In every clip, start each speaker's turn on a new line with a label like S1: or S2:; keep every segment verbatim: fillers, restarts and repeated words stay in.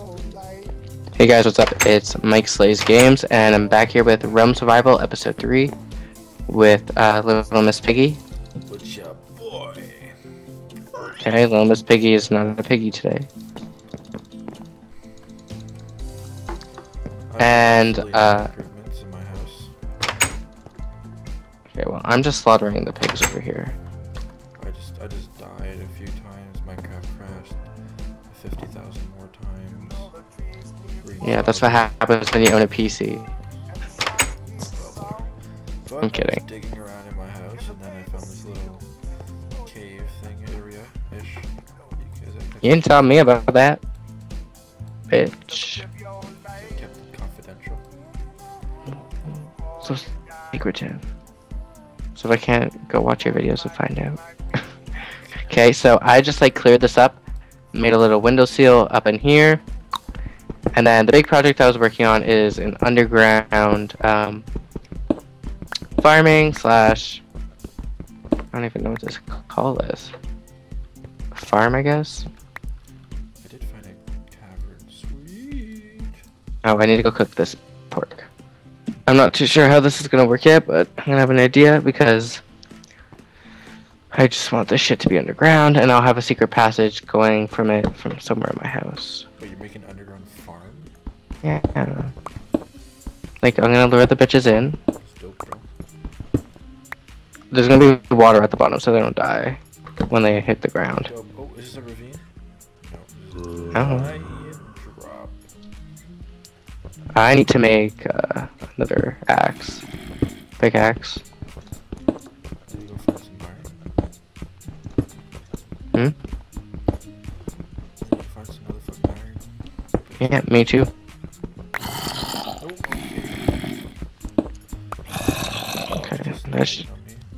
S1: Hey guys, what's up? It's Mike Slays Games, and I'm back here with Realm Survival Episode three with uh, Little Miss Piggy.
S2: What's up, boy?
S1: Okay, Little Miss Piggy is not a piggy today. And, uh...
S2: improvements in my house.
S1: Okay, well, I'm just slaughtering the pigs over here.
S2: I just, I just died a few times. Minecraft crashed fifty thousand more times.
S1: Yeah, that's what happens when you own a P C.
S2: But
S1: I'm kidding.
S2: I was digging around in my house, and then I found this little cave thing area-ish.
S1: You didn't tell me about that, bitch.
S2: Kept it confidential.
S1: So secretive. So I can't go watch your videos to find out. Okay, so I just like cleared this up, made a little window seal up in here, and then the big project I was working on is an underground um, farming slash, I don't even know what to call this. Farm, I guess.
S2: I did find a cavern. Sweet.
S1: Oh, I need to go cook this pork. I'm not too sure how this is gonna work yet, but I'm gonna have an idea because I just want this shit to be underground, and I'll have a secret passage going from it from somewhere in my house.
S2: But you're making an underground farm?
S1: Yeah. Like, I'm gonna lure the bitches in.
S2: Dope, bro.
S1: There's gonna be water at the bottom so they don't die when they hit the ground.
S2: Dope. Oh, is this a ravine? No.
S1: I don't know.
S2: Lion drop.
S1: I need to make uh, another axe. Big axe.
S2: I need to go find some
S1: Hmm?
S2: iron. Find some motherfucking iron.
S1: Yeah, me too.
S2: Oh, okay.
S1: Okay, that's...
S2: On me.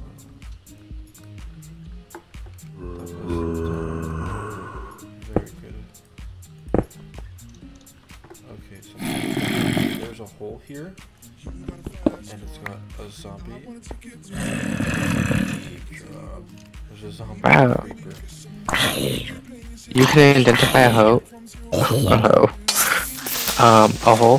S2: Very good. Okay, so there's a hole here, and it's got a zombie. Deep drop. There's a zombie
S1: Wow.
S2: creeper.
S1: You can identify a hoe. A hoe. Um, a hole.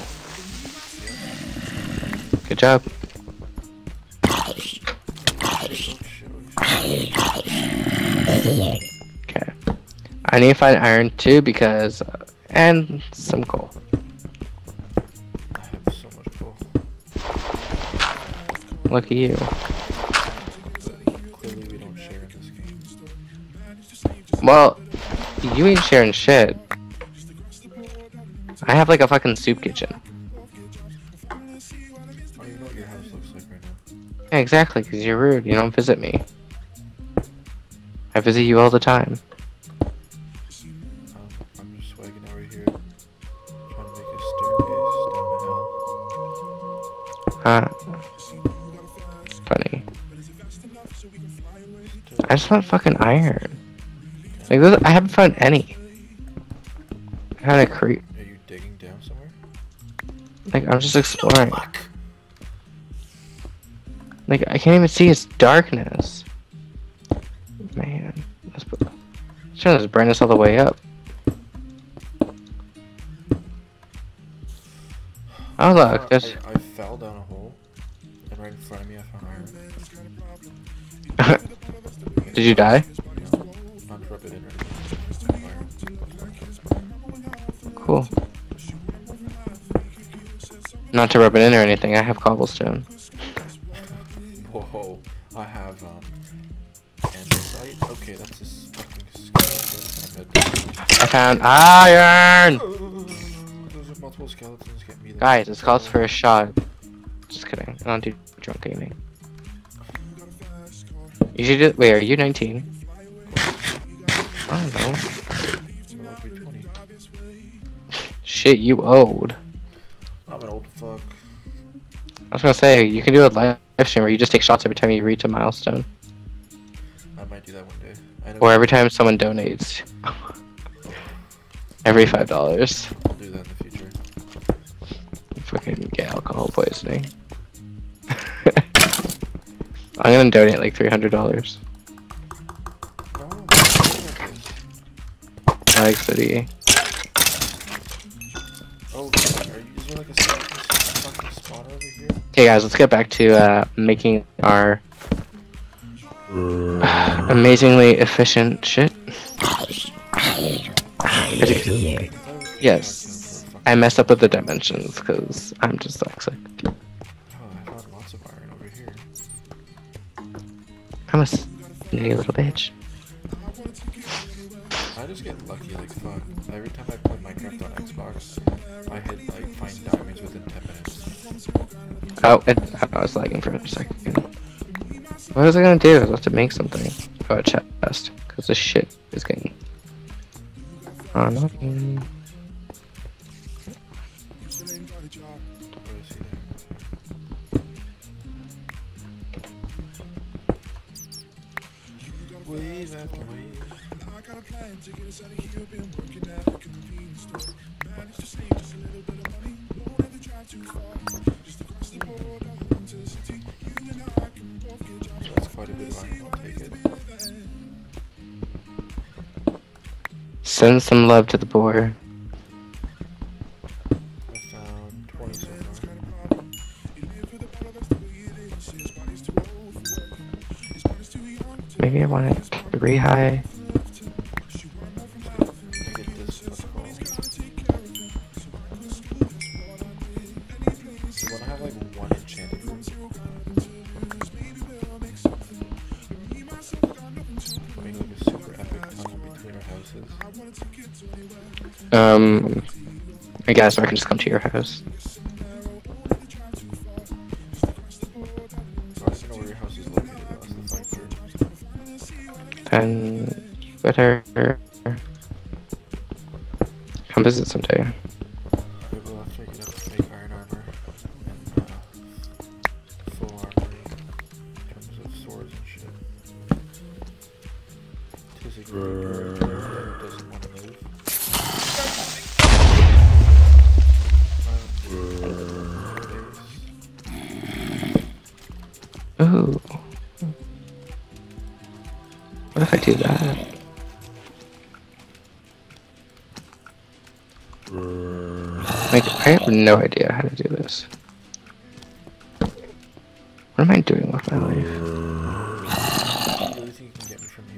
S1: Good job.
S2: Oh, shit, oh, shit.
S1: Okay. I need to find iron too because, uh, and some coal.
S2: I have so much coal.
S1: Look at you.
S2: Clearly we don't share in this game.
S1: Well, you ain't sharing shit. I have like a fucking soup kitchen.
S2: Oh, you know what your house looks like right now.
S1: Yeah, exactly, because you're rude. You don't visit me. I visit you all the time.
S2: Um, I'm just swagging over here, trying to make a staircase down the hill.
S1: Huh. Funny. I just want fucking iron. Like, those, I haven't found any. Kind of creep.
S2: Are you digging down somewhere?
S1: Like, I'm just exploring. Like, I can't even see its darkness. Man. Let's put... Turn this brightness all the way up. Oh, look.
S2: Uh,
S1: There's...
S2: I, I fell down a hole, and right in front of me I found iron.
S1: Did you die?
S2: No, not to rub it in or anything, just to have iron.
S1: Cool. Not to rub it in or anything, I have cobblestone.
S2: Whoa, I have, um, andesite? Okay, that's this fucking skeleton.
S1: I found iron!
S2: Those are multiple skeletons, get me the-
S1: Guys, this calls for a shot. Just kidding. I don't do drunk gaming. You should do- wait, are you nineteen? I don't know. Shit, you old.
S2: I'm an old fuck.
S1: I was gonna say, you can do a live stream where you just take shots every time you reach a milestone.
S2: I might do that one day. I know
S1: Or every time someone donates. Every five dollars.
S2: I'll do that in the future.
S1: Fucking get alcohol poisoning. I'm gonna donate like three hundred dollars.
S2: No,
S1: Lag City.
S2: Oh, are you, is there like a fucking spawner over here?
S1: Okay, guys, let's get back to uh, making our amazingly efficient shit. Yes, I messed up with the dimensions because I'm dyslexic.
S2: Oh, I found lots of iron over here.
S1: I'm a sneaky little bitch.
S2: I just get lucky like fuck. Every time I play Minecraft on Xbox, I hit like find diamonds within ten minutes.
S1: Oh, it, I was lagging for a second. What was I gonna do? I was about to make something. Oh, a chest. Because this shit is getting... Oh, nothing.
S2: Wave after wave. That's quite a bit of iron, I'll take it.
S1: Send some love to the poor.
S2: I found twenty so far.
S1: Maybe I want it three high.
S2: Get this, what's it called? So when I have like one enchanted room, make like a super epic tunnel between our houses.
S1: Um, I guess I can just come to your house.
S2: So I just know where your house is located, that's the fun part.
S1: And you better come visit someday.
S2: I will have to get up to make iron armor and uh, full armor in terms of swords and shit. Tis a great bird doesn't want to move.
S1: Ooh. What if I do that? Like, I have no idea how to do this. What am I doing with my life?
S2: Do you really think you can get me from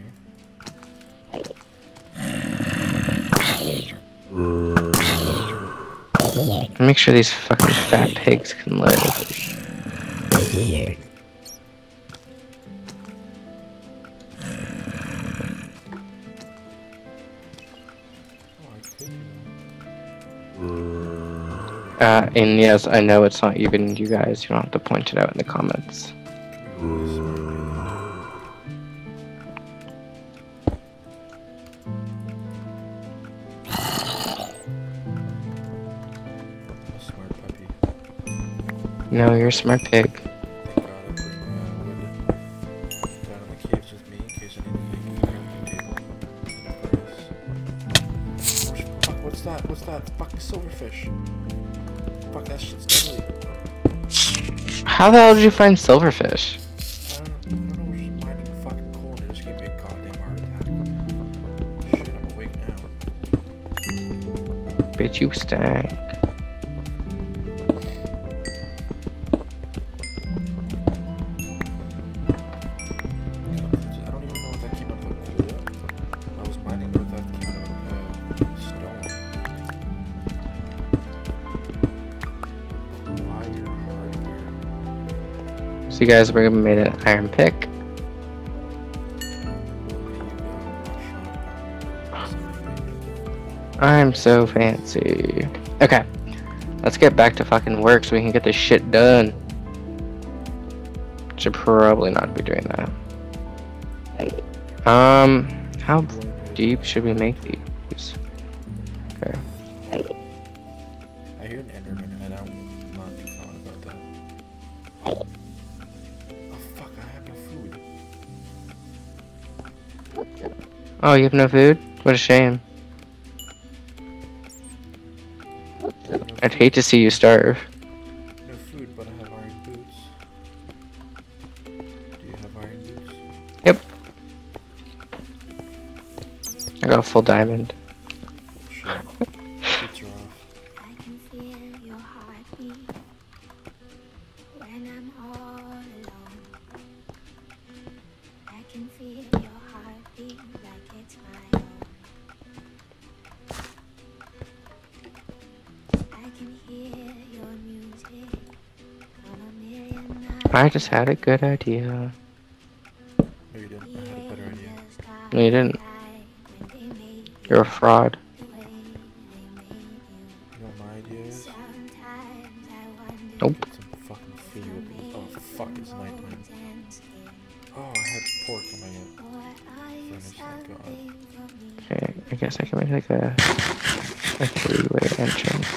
S2: here?
S1: Make sure these fucking fat pigs can live. Uh, and yes, I know it's not even you guys. You don't have to point it out in the comments.
S2: A smart puppy.
S1: No, you're a smart pig.
S2: Thank God I bring uh, wood down in the caves with me in case I need to make a crafting table. Oh, fuck, what's that? What's that? Fucking silverfish. Fuck, that shit's deadly.
S1: How the hell did you find silverfish?
S2: I don't, I don't know, we're just mining fucking coal and it just gave me a goddamn heart attack. Shit, I'm awake now.
S1: Bitch, you stank.
S2: I don't even know if that came out of a coal. I was mining with that came out of uh, stone. Why your hardware?
S1: So you guys were made an iron pick. I'm so fancy. Okay, let's get back to fucking work so we can get this shit done. Should probably not be doing that. Um, how deep should we make these? Okay.
S2: I hear an Enderman and I'm not too fond about that. Oh fuck, I have no food.
S1: Oh, you have no food? What a shame.
S2: No
S1: I'd
S2: food.
S1: hate to see you starve.
S2: No food, but I have iron boots. Do you have iron boots?
S1: Yep. I got a full diamond.
S2: Shit. Boots are off.
S1: I just had a good idea.
S2: No, you didn't. I had a better idea.
S1: No, you didn't. You're a fraud.
S2: You know what my idea is?
S1: Nope.
S2: Get some fucking free whipping. Oh fuck, it's nighttime. Oh, I had pork in my furnace. Thank God.
S1: Okay, I guess I can make like a, a three-way entrance.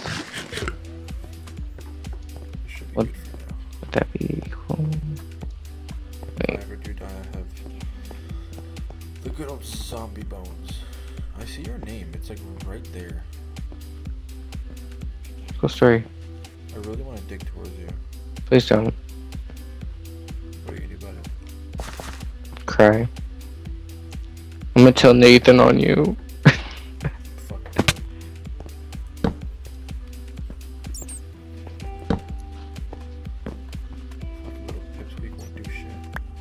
S2: It should be
S1: What?
S2: good for now.
S1: Would that be cool?
S2: If I
S1: Wait,
S2: ever do die, I have the good old zombie bones. I see your name. It's like right there.
S1: cool story.
S2: I really want to dig towards you.
S1: Please don't
S2: What are you gonna do about it?
S1: cry. I'm gonna tell Nathan on you.
S2: Fuck. Fucking little pipsqueak won't do shit.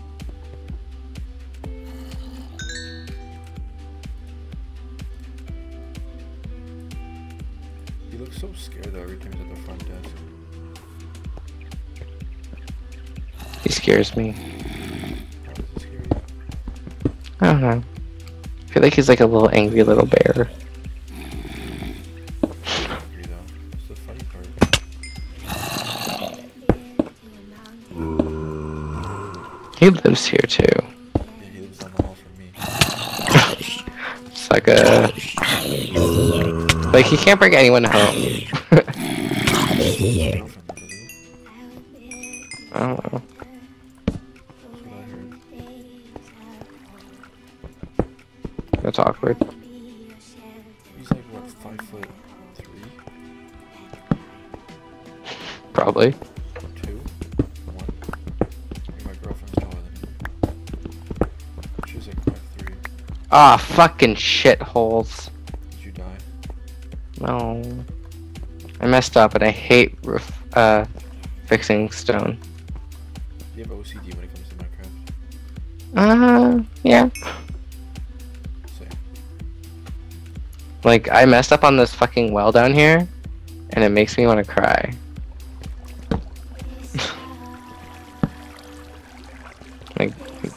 S2: He looks so scared though every time he's at the front desk.
S1: He scares me.
S2: How does he scare you?
S1: I don't know. I feel like he's like a little angry little bear.
S2: Angry though. That's the funny part.
S1: He lives here too.
S2: Yeah, he lives down the hall from me.
S1: It's like a like he can't bring anyone home.
S2: Girlfriend, does he?
S1: I don't know.
S2: That's what I heard.
S1: That's awkward.
S2: He's like what, five foot three?
S1: Probably.
S2: Two? One? I mean, my girlfriend's taller than him. She's like five three.
S1: Ah, fucking shitholes.
S2: Did you die?
S1: No. I messed up and I hate ref uh fixing stone.
S2: Do you have O C D when it comes to Minecraft?
S1: Uh yeah.
S2: Same.
S1: Like I messed up on this fucking well down here and it makes me want to cry. Like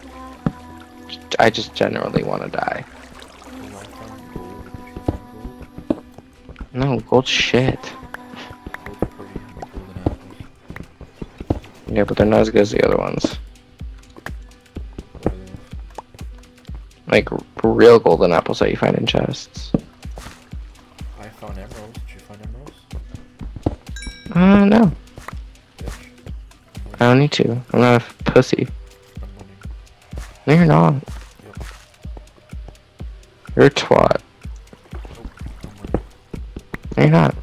S1: I just generally want to die.
S2: Did I find gold? Did you find gold?
S1: No, gold shit.
S2: Gold's pretty. The golden apples.
S1: Yeah, but they're not as good as the other ones.
S2: What are they?
S1: Like r- real golden apples that you find in chests.
S2: I found emeralds. Did you find emeralds?
S1: Uh, no.
S2: Bitch. I'm
S1: I don't need to. I'm not a pussy.
S2: I'm winning.
S1: No, you're not.
S2: Yep.
S1: You're a twat.
S2: Oh, I'm winning.
S1: No, you're not.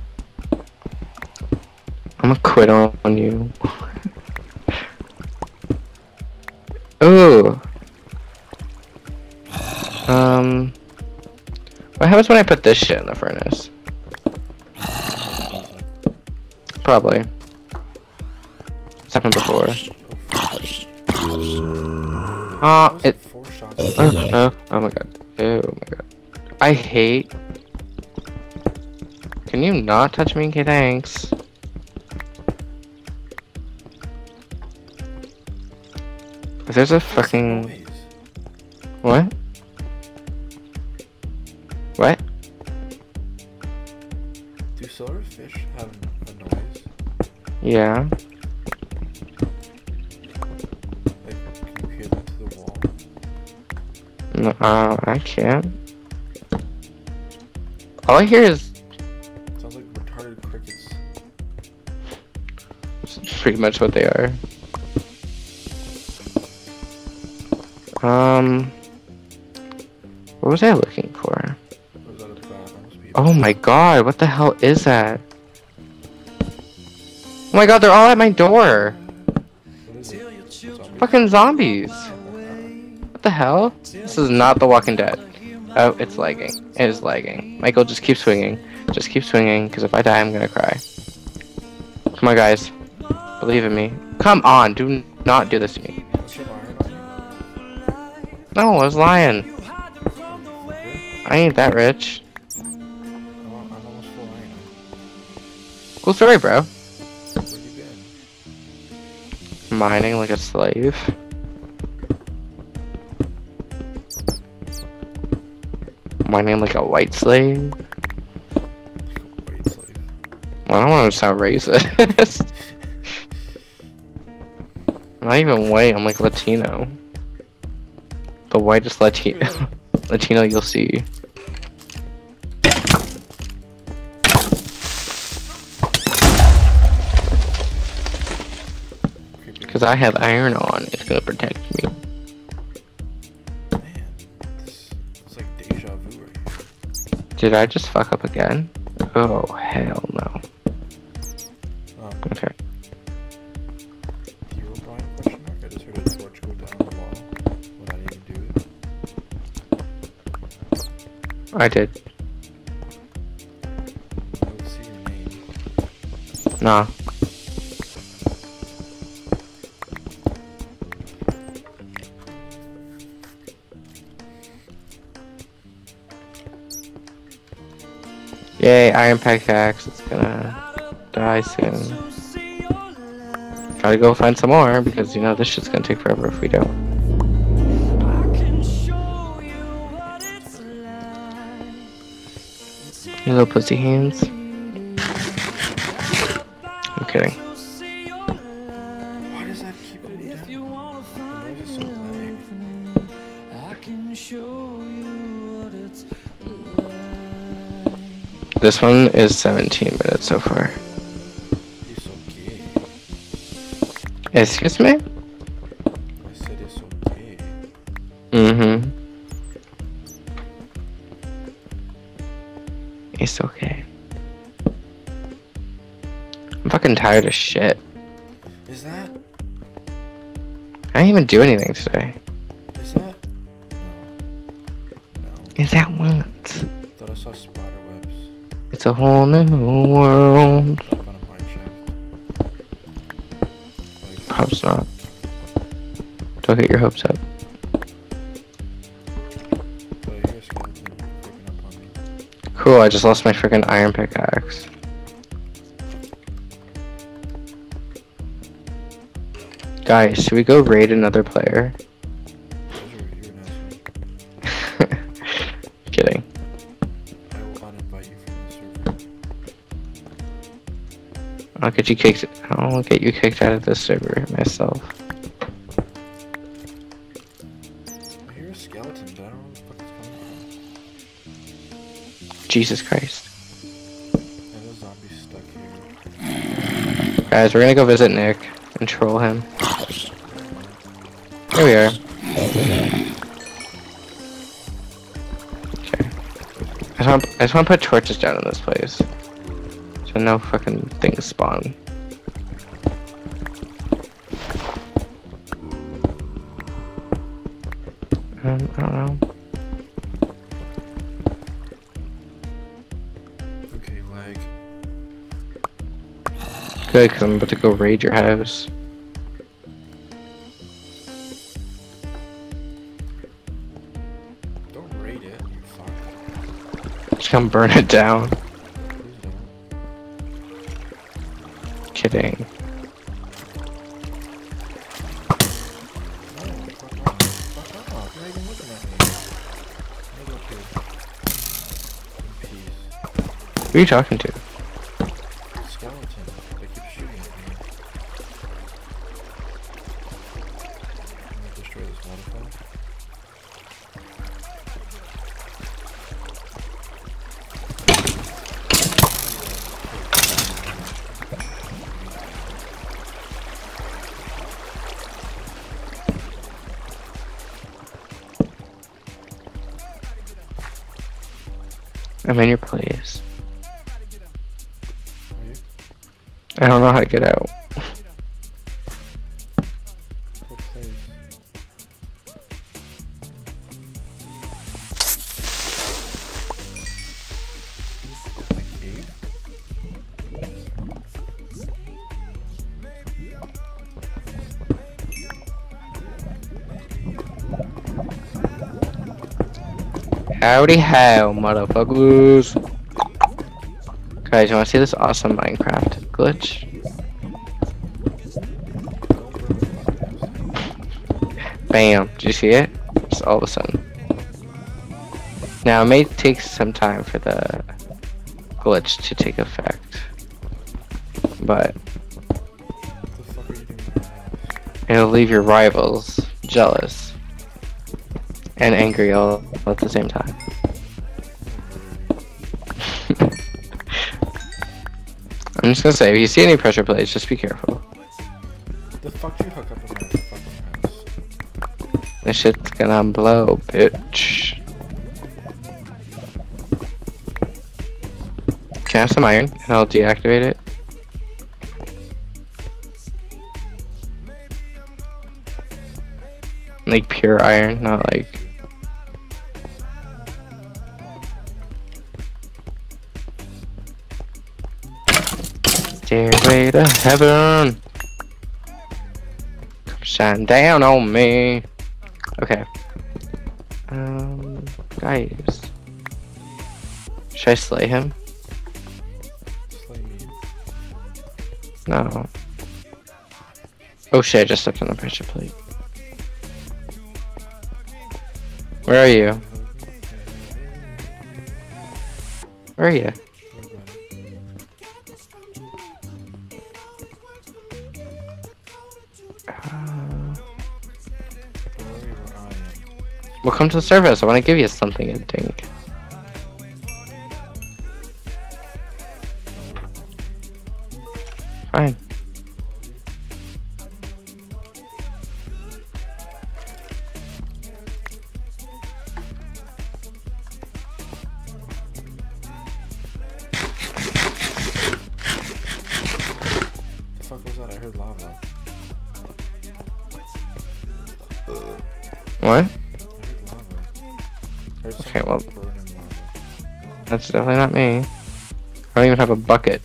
S1: I'm gonna quit on, on you. Ooh. Um. What happens when I put this shit in the furnace? Probably. It's happened before. Uh, it.
S2: Four shots.
S1: Oh, oh, oh my god. Oh my god. I hate. Can you not touch me? Okay, thanks. If there's a fucking.
S2: Noise.
S1: What? What?
S2: Do silverfish have a noise?
S1: Yeah.
S2: Like, can you hear them through the wall?
S1: No, uh, I can't. All I hear is
S2: Sounds like retarded crickets.
S1: pretty much what they are. Um, what was I looking for?
S2: Or is that a trap? That must be a
S1: Oh my god, what the hell is that? Oh my god, they're all at my door.
S2: What is it? Zombie?
S1: Fucking zombies. What the hell? This is not The Walking Dead. Oh, it's lagging. It is lagging. Michael, just keep swinging. Just keep swinging, because if I die, I'm gonna cry. Come on, guys. Believe in me. Come on, do not do this to me.
S2: What's your iron on you?
S1: No, I was lying.
S2: What
S1: I ain't that rich.
S2: I'm, al- I'm almost full iron.
S1: Cool story, bro.
S2: Where you been?
S1: Mining like a slave. Mining like a white slave.
S2: Wait, slave.
S1: Well, I don't want to sound racist. I'm not even white, I'm like Latino. The whitest Latino Latino you'll see. Because I have iron on, it's gonna protect me.
S2: Man, this, it's like deja vu right here.
S1: Did I just fuck up again? Oh, hell no.
S2: Um,
S1: Okay.
S2: you were Brian question mark? I just heard a torch go down the wall when I didn't even do it.
S1: I did.
S2: I would see your name.
S1: Nah. Yay, iron pickaxe. It's gonna die soon. Gotta go find some more because you know this shit's gonna take forever if we don't. You little pussy hands. I'm kidding.
S2: Why does that keep going down? The noise is so loud.
S1: This one is seventeen minutes so far.
S2: He's so gay.
S1: Excuse me?
S2: I said he's so gay.
S1: Mm-hmm. It's okay. I'm fucking tired of shit.
S2: Is that?
S1: I didn't even do anything today.
S2: Is that? No. No.
S1: Is that what?
S2: Thought I saw spider webs
S1: It's a whole new world.
S2: up on a mine shaft. Like,
S1: Perhaps not. Don't get your hopes up.
S2: but I hear a skeleton creeping up on me.
S1: Cool, I just lost my freaking iron pickaxe. Guys, should we go raid another player?
S2: Those are your announcements.
S1: Kidding.
S2: I will uninvite you from the server.
S1: I'll get you kicked. I'll get you kicked out of this server myself.
S2: I hear a skeleton, but I don't know where the fuck it's coming from.
S1: Jesus Christ.
S2: And a zombie stuck here.
S1: Guys, we're gonna go visit Nick and troll him. Here we are. Okay. I just want, I just want to put torches down in this place. So no fucking things spawn. Um, I don't know.
S2: Okay, lag.
S1: Good, because I'm about to go raid your house.
S2: Don't raid it, you fuck.
S1: Just come burn it down.
S2: Please don't.
S1: Kidding.
S2: No, fuck off. Fuck off. You're not even looking at me. Let me go here. In peace.
S1: Who are you talking to?
S2: Skeleton. They keep shooting at me. I'm gonna destroy this waterfall.
S1: I'm in your place.
S2: Are you?
S1: I don't know how to get out.
S2: What place? Like cave?
S1: Howdy how, motherfuckers. Guys, you wanna see this awesome Minecraft glitch? Bam, did you see it? Just all of a sudden. Now, it may take some time for the glitch to take effect. But it'll leave your rivals jealous and angry all at the same time. I'm just gonna say, if you see any pressure plates, just be careful.
S2: The fuck you hook up in my fucking house?
S1: This shit's gonna blow, bitch. Can I have some iron and I'll deactivate it? Like pure iron, not like... Stairway to heaven! Come shine down on me! Okay. Um, guys. Should I slay him?
S2: Slay me.
S1: No. Oh shit, I just stepped on the pressure plate. Where are you? Where are you? Uh, well, come to the surface. I want to give you something, I think. Fine.
S2: I heard lava.
S1: What?
S2: I heard lava. I heard
S1: Okay, well,
S2: burning lava.
S1: that's definitely not me. I don't even have a bucket.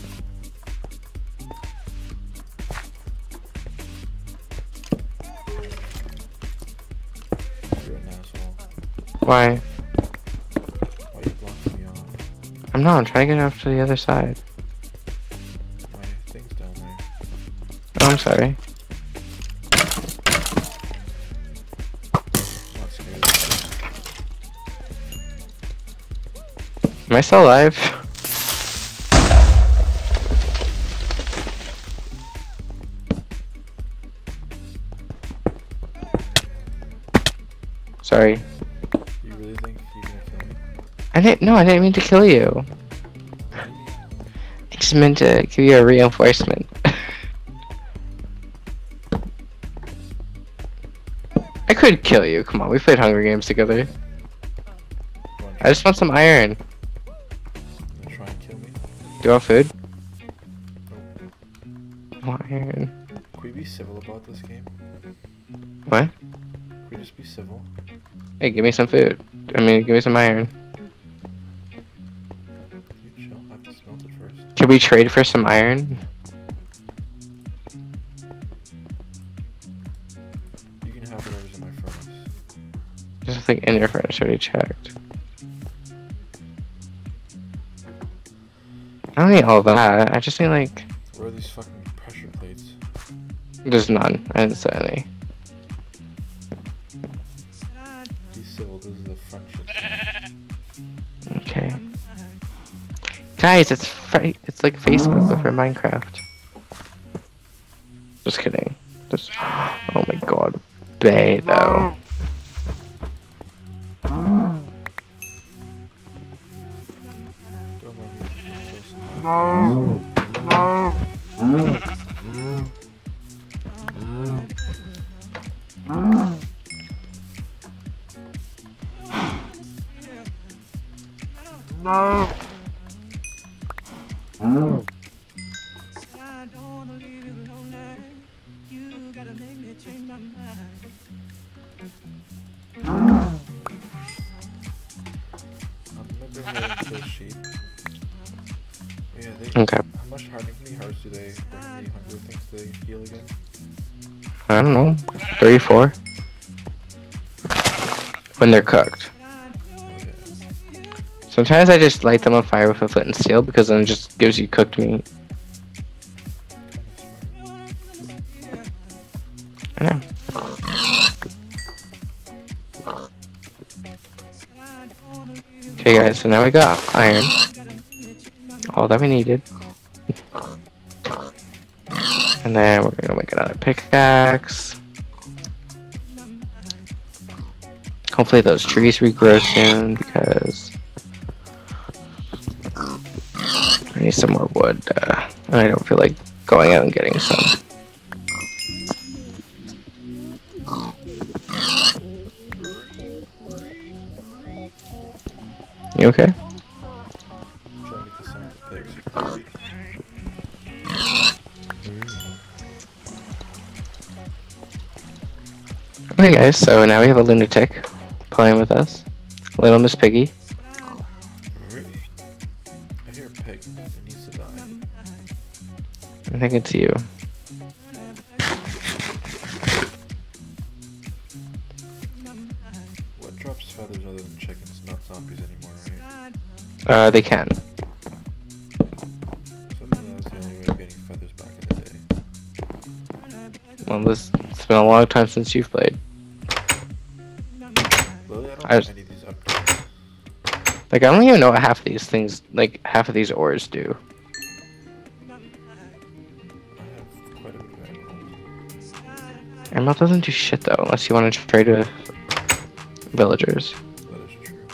S2: You're an asshole.
S1: Why?
S2: Why are you blocking me off?
S1: I'm not. I'm trying to get up to the other side.
S2: My thing's down there.
S1: Oh, I'm sorry.
S2: I'm not scared.
S1: Am I still alive? Sorry.
S2: You really think you're gonna kill me?
S1: I didn't. No, I didn't mean to kill you. I just meant to give you a reinforcement. I could kill you. Come on, we played Hunger Games together. I just want some iron.
S2: You gonna try and kill me?
S1: Do you want food?
S2: Nope.
S1: I want iron.
S2: Can we be civil about this game?
S1: What?
S2: Can we just be civil?
S1: Hey, give me some food. I mean, give me some iron.
S2: Can you chill? I have to smelt it first.
S1: Can we trade for some iron?
S2: You can have whatever's in my furnace.
S1: Just like in your furnace, already checked. I don't need all that. I just need like.
S2: Where are these fucking pressure plates?
S1: There's none. I didn't set any.
S2: Be civil, this is the friendship.
S1: Okay. Guys, it's fri- it's like Facebook but for Minecraft. Just kidding. Just. Oh my god. Bay though.
S2: Don't mind me.
S3: No.
S2: I'm gonna go ahead and kill sheep. Yeah, they.
S1: Okay.
S2: How much how many hearts do they? How many hunger things do they heal again?
S1: I don't know. thirty-four? When they're cooked.
S2: Oh yeah.
S1: Sometimes I just light them on fire with a flint and steel because then it just gives you cooked meat. I know. Okay guys, so now we got iron. All that we needed. And then we're gonna make another pickaxe. Hopefully those trees regrow soon because I need some more wood. Uh, and I don't feel like going out and getting some. You okay? Okay guys, so now we have a lunatic playing with us. Little Miss Piggy.
S2: I hear a pig. It needs to die.
S1: I think it's you.
S2: What drops feathers other than chickens? Not zombies anymore, right?
S1: Uh, they can.
S2: So that was the only way of getting feathers back in the day.
S1: Well, this, it's been a long time since you've played.
S2: Really? I don't
S1: I
S2: have
S1: was-
S2: any of these updates.
S1: Like, I don't even know what half of these things, like, half of these ores do.
S2: I have quite a bit of emeralds.
S1: Emerald doesn't do shit, though, unless you want to trade with villagers.
S2: That is true.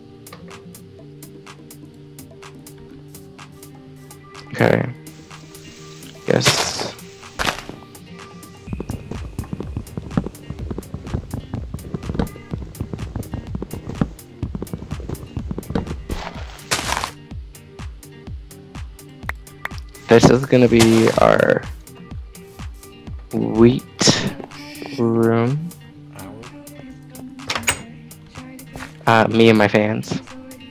S1: Okay. Yes. This is gonna be our wheat room.
S2: Hour?
S1: Uh, me and my fans.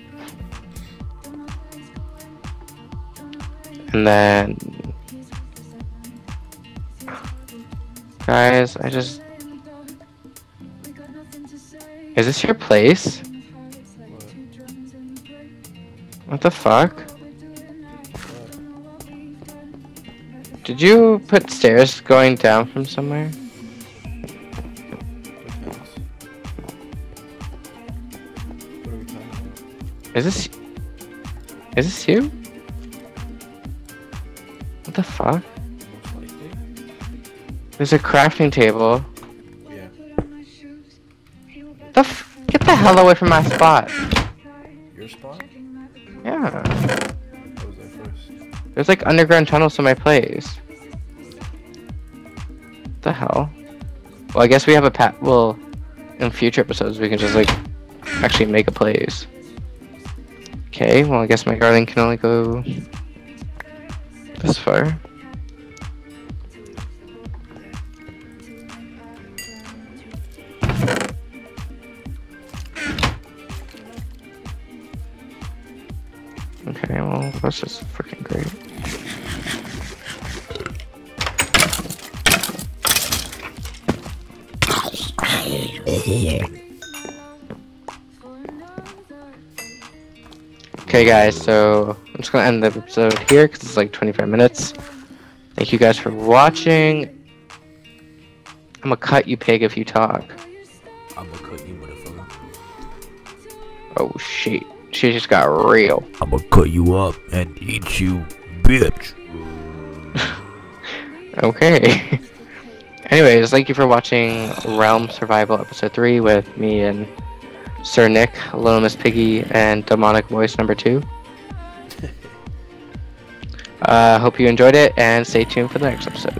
S1: And then... Guys, I just... Is this your place?
S2: What?
S1: What the fuck?
S2: What?
S1: Did you put stairs going down from somewhere?
S2: Depends. What are we talking about?
S1: Is this... Is this you? What the fuck?
S2: Most likely?
S1: There's a crafting table.
S2: Yeah.
S1: The f- Get the hell away from my spot.
S2: Your spot?
S1: Yeah.
S2: I was there first.
S1: There's like underground tunnels to my place. What the hell? Well, I guess we have a pat. Well, in future episodes, we can just like actually make a place. Okay, well, I guess my garden can only go this far. Okay, well, that's just freaking great. Okay, guys, so I'm just gonna end the episode here because it's like twenty-five minutes. Thank you guys for watching. I'm gonna cut you, pig, if you talk.
S3: I'm gonna cut you, motherfucker.
S1: Oh shit, she just got real.
S3: I'm gonna cut you up and eat you, bitch.
S1: Okay. Anyways, thank you for watching Realm Survival Episode three with me and Sir Nick, Little Miss Piggy, and Demonic Voice number two. Uh, hope you enjoyed it, and stay tuned for the next episode.